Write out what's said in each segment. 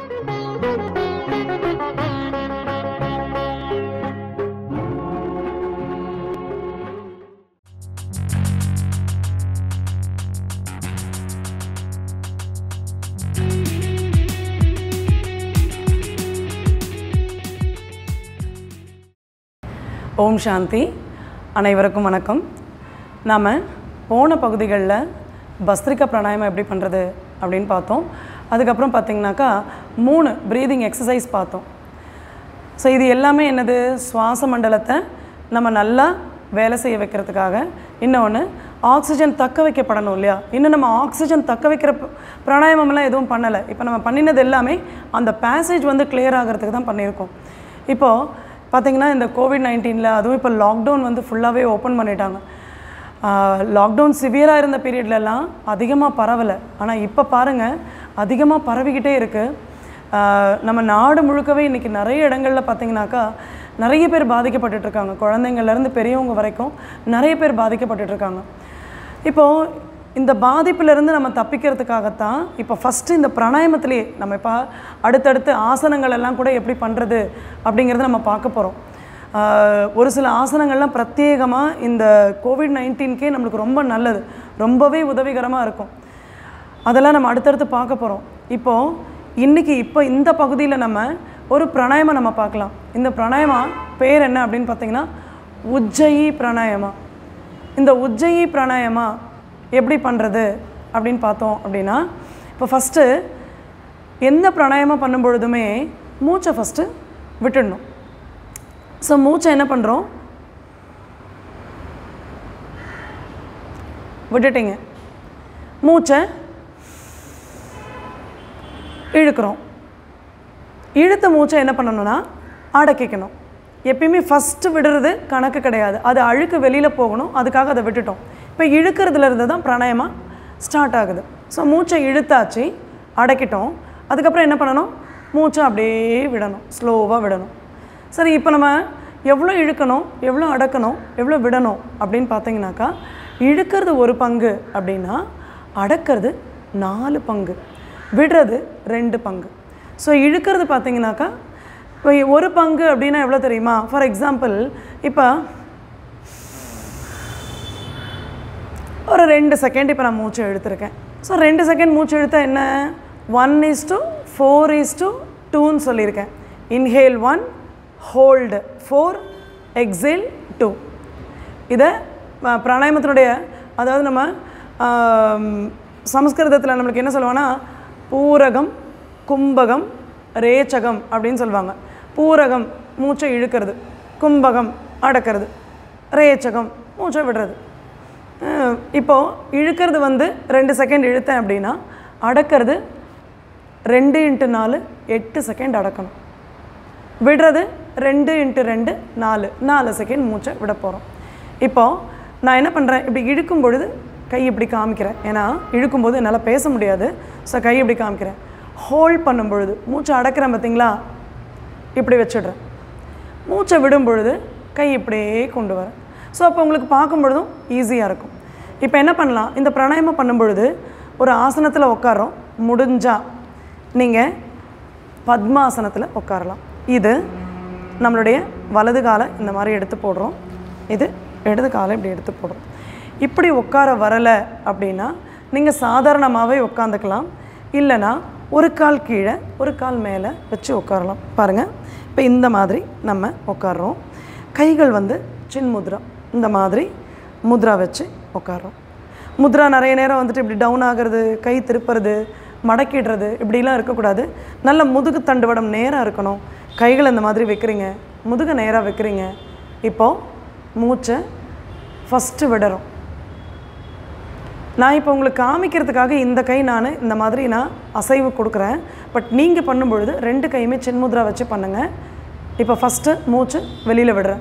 ஓம் சாந்தி. அனைவருக்கும் வணக்கம். நாம் போன பகுதிகளில் பஸ்திரிகா பிராணாயாமம் எப்படி பண்ணுறது அப்படின்னு பார்த்தோம். அதுக்கப்புறம் பார்த்திங்கனாக்கா 3 ப்ரீதிங் எக்ஸசைஸ் பார்த்தோம். ஸோ இது எல்லாமே என்னது, சுவாச மண்டலத்தை நம்ம நல்லா வேலை செய்ய வைக்கிறதுக்காக. இன்னொன்று, ஆக்சிஜன் தக்க வைக்கப்படணும் இல்லையா. இன்னும் நம்ம ஆக்சிஜன் தக்க வைக்கிற பிராணாயாமம்லாம் எதுவும் பண்ணலை. இப்போ நம்ம பண்ணினது எல்லாமே அந்த பேசேஜ் வந்து கிளியர் ஆகிறதுக்கு தான் பண்ணியிருக்கோம். இப்போது பார்த்திங்கன்னா இந்த கோவிட்-19 அதுவும் இப்போ லாக்டவுன் வந்து ஃபுல்லாகவே ஓப்பன் பண்ணிட்டாங்க. லாக்டவுன் சிவியராக இருந்த பீரியட்லலாம் அதிகமாக பரவலை. ஆனால் இப்போ பாருங்கள், அதிகமாக பரவிக்கிட்டே இருக்குது. நம்ம நாடு முழுக்கவே இன்றைக்கி நிறைய இடங்களில் பார்த்திங்கனாக்கா நிறைய பேர் பாதிக்கப்பட்டுட்ருக்காங்க. குழந்தைங்கள்லேருந்து பெரியவங்க வரைக்கும் நிறைய பேர் பாதிக்கப்பட்டுட்ருக்காங்க. இப்போது இந்த பாதிப்பிலேருந்து நம்ம தப்பிக்கிறதுக்காகத்தான் இப்போ ஃபஸ்ட்டு இந்த பிராணாயாமத்திலே நம்ம இப்போ அடுத்தடுத்து ஆசனங்கள் எல்லாம் கூட எப்படி பண்ணுறது அப்படிங்கிறத நம்ம பார்க்க போகிறோம். ஒரு சில ஆசனங்கள்லாம் பிரத்யேகமாக இந்த கோவிட்-19க்கே நம்மளுக்கு ரொம்ப நல்லது, ரொம்பவே உதவிகரமாக இருக்கும். அதெல்லாம் நம்ம அடுத்தடுத்து பார்க்க போகிறோம். இப்போது இன்றைக்கி இந்த பகுதியில் நம்ம ஒரு பிராணாயாமம் நம்ம பார்க்கலாம். இந்த பிராணாயாமா பேர் என்ன அப்படின்னு பார்த்திங்கன்னா உஜ்ஜயி பிராணாயாமா. இந்த உஜ்ஜயி பிராணாயாமா எப்படி பண்ணுறது அப்படின்னு பார்த்தோம் அப்படின்னா, இப்போ ஃபஸ்ட்டு எந்த பிராணாயாமம் பண்ணும் பொழுதுமே மூச்சை ஃபஸ்ட்டு விட்டுடணும். ஸோ மூச்சை என்ன பண்ணுறோம், விட்டுட்டிங்க, மூச்சை இழுக்கிறோம். இழுத்த மூச்சை என்ன பண்ணணும்னா அடக்கிக்கணும். எப்பயுமே ஃபஸ்ட்டு விடுறது கணக்கு கிடையாது, அது அழுக்கு வெளியில் போகணும், அதுக்காக அதை விட்டுட்டோம். இப்போ இழுக்கிறதுலேருந்து தான் பிராணாயாமம் ஸ்டார்ட் ஆகுது. ஸோ மூச்சை இழுத்தாச்சு, அடக்கிட்டோம். அதுக்கப்புறம் என்ன பண்ணணும், மூச்சை அப்படியே விடணும், ஸ்லோவாக விடணும். சரி, இப்போ நம்ம எவ்வளோ இழுக்கணும், எவ்வளோ அடக்கணும், எவ்வளோ விடணும் அப்படின்னு பார்த்தீங்கன்னாக்கா, இழுக்கிறது 1 பங்கு அப்படின்னா அடக்கிறது 4 பங்கு, விடுறது 2 பங்கு. ஸோ இழுக்கிறது பார்த்தீங்கன்னாக்கா இப்போ 1 பங்கு அப்படின்னா எவ்வளோ தெரியுமா? ஃபார் எக்ஸாம்பிள் இப்போ ஒரு 2 செகண்ட் இப்போ நான் மூச்சு இழுத்துருக்கேன். ஸோ 2 செகண்ட் மூச்சு இழுத்தா என்ன, 1:4:2ன்னு சொல்லியிருக்கேன். Inhale 1, hold 4, exhale 2. இதை பிராணாயாமத்தினுடைய, அதாவது நம்ம சமஸ்கிருதத்தில் நம்மளுக்கு என்ன சொல்லுவாங்கன்னா பூரகம், கும்பகம், ரேச்சகம் அப்படின்னு சொல்லுவாங்க. பூரகம் மூச்சை இழுக்கிறது, கும்பகம் அடக்கிறது, ரேச்சகம் மூச்சை விடுறது. இப்போது இழுக்கிறது வந்து 2 செகண்ட் இழுத்தேன் அப்படின்னா அடக்கிறது 2 × 4 8 செகண்ட் அடக்கணும். விடுறது 2 × 2 4 செகண்ட் மூச்சை விட போகிறோம். இப்போது நான் என்ன பண்ணுறேன், இப்படி இழுக்கும் பொழுது கை இப்படி காமிக்கிறேன். ஏன்னா இழுக்கும்போது என்னால் பேச முடியாது. ஸோ கை இப்படி காமிக்கிறேன். ஹோல்ட் பண்ணும் பொழுது மூச்சை அடக்கிறேன் பார்த்திங்களா, இப்படி வச்சிடுறேன். மூச்சை விடும் பொழுது கை இப்படியே கொண்டு வரேன். ஸோ அப்போ உங்களுக்கு பார்க்கும் பொழுதும் ஈஸியாக இருக்கும். இப்போ என்ன பண்ணலாம், இந்த பிராணாயாமம் பண்ணும் பொழுது ஒரு ஆசனத்தில் உட்காரோம். முடிஞ்சால் நீங்கள் பத்மாசனத்தில் உட்காரலாம். இது நம்மளுடைய வலது காலை இந்த மாதிரி எடுத்து போடுறோம், இது இடது காலை இப்படி எடுத்து போடுறோம். இப்படி உட்கார வரலை அப்படின்னா நீங்கள் சாதாரணமாகவே உட்காந்துக்கலாம். இல்லைனா ஒரு கால் கீழே ஒரு கால் மேலே வச்சு உட்காரலாம். பாருங்கள், இப்போ இந்த மாதிரி நம்ம உட்காடுறோம். கைகள் வந்து சின் முத்ரா, இந்த மாதிரி முத்ரா வச்சு உட்காடுறோம். முத்ரா நிறைய நேரம் வந்துட்டு இப்படி டவுன் ஆகிறது, கை திருப்புறது, மடக்கிடுறது இப்படிலாம் இருக்கக்கூடாது. நல்ல முதுகு தண்டுவடம் நேராக இருக்கணும். கைகள் இந்த மாதிரி வைக்கிறீங்க, முதுகை நேராக வைக்கிறீங்க. இப்போது மூச்சை ஃபஸ்ட்டு விடுறோம். நான் இப்போ உங்களுக்கு காமிக்கிறதுக்காக இந்த கை நான் இந்த மாதிரி நான் அசைவு கொடுக்குறேன். பட் நீங்கள் பண்ணும்பொழுது 2 கையுமே சின்முத்ரா வச்சு பண்ணுங்கள். இப்போ ஃபஸ்ட்டு மூச்சு வெளியில் விடுறேன்.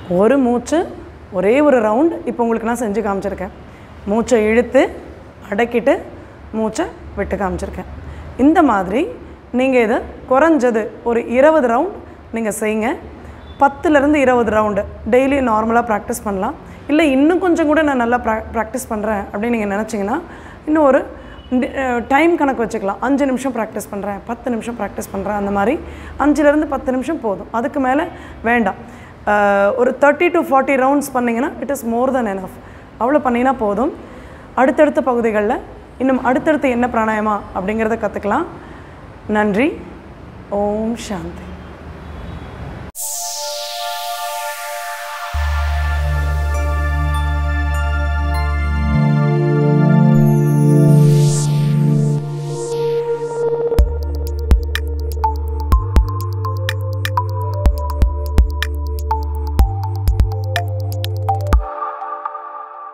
ஒரு மூச்சு ஒரே ஒரு ரவுண்ட் இப்போ உங்களுக்கு நான் செஞ்சு காமிச்சிருக்கேன். மூச்சை இழுத்து அடக்கிட்டு மூச்சை விட்டு காமிச்சிருக்கேன். இந்த மாதிரி நீங்கள் இதை குறைஞ்சது ஒரு 20 ரவுண்ட் நீங்கள் செய்யுங்க. 10லேருந்து 20 ரவுண்டு டெய்லி நார்மலாக ப்ராக்டிஸ் பண்ணலாம். இல்லை இன்னும் கொஞ்சம் கூட நான் நல்லா ப்ராக்டிஸ் பண்ணுறேன் அப்படின்னு நீங்கள் நினச்சிங்கன்னா இன்னும் ஒரு டைம் கணக்கு வச்சுக்கலாம். 5 நிமிஷம் ப்ராக்டிஸ் பண்ணுறேன், 10 நிமிஷம் ப்ராக்டிஸ் பண்ணுறேன், அந்த மாதிரி 5லேருந்து 10 நிமிஷம் போதும். அதுக்கு மேலே வேண்டாம். ஒரு 30 to 40 ரவுண்ட்ஸ் பண்ணிங்கன்னா it is more than enough. அவ்வளோ பண்ணிங்கன்னா போதும். அடுத்தடுத்த பகுதிகளில் இன்னும் அடுத்தடுத்து என்ன பிராணாயமா அப்படிங்கிறத கற்றுக்கலாம். நன்றி. ஓம் சாந்தி.